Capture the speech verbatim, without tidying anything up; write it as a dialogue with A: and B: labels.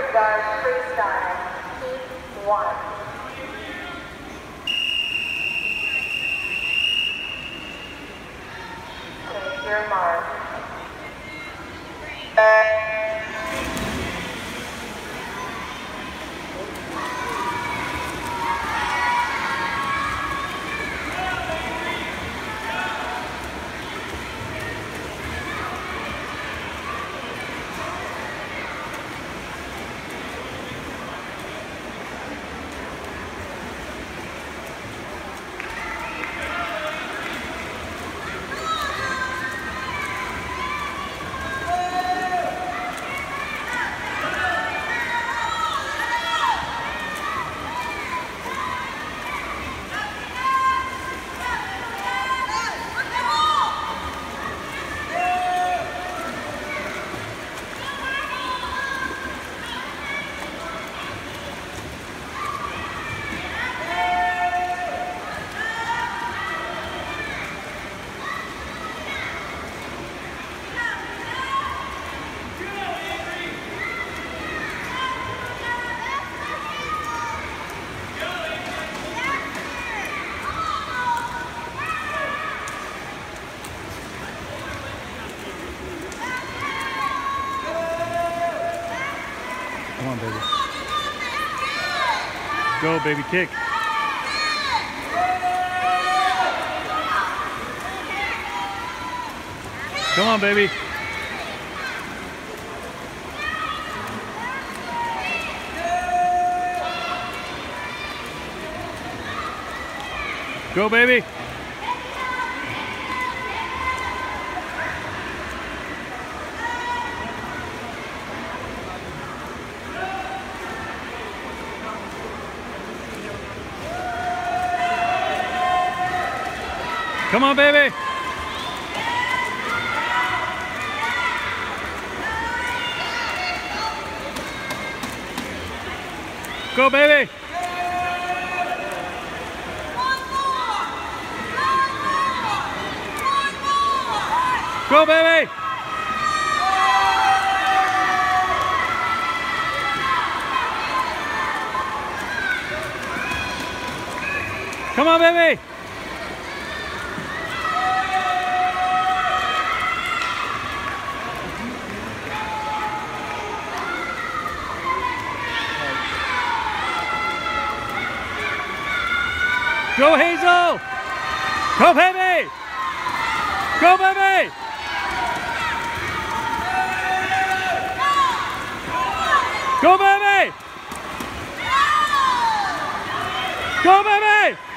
A: yard freestyle, heat one. Take your mark.
B: Come on, baby. Go, baby, kick. Come on, baby. Go, baby. Come on, baby. Go, baby. Go, baby. Come on, baby. Go, Hazel! Go, baby! Go, baby! Go, baby! Go, baby!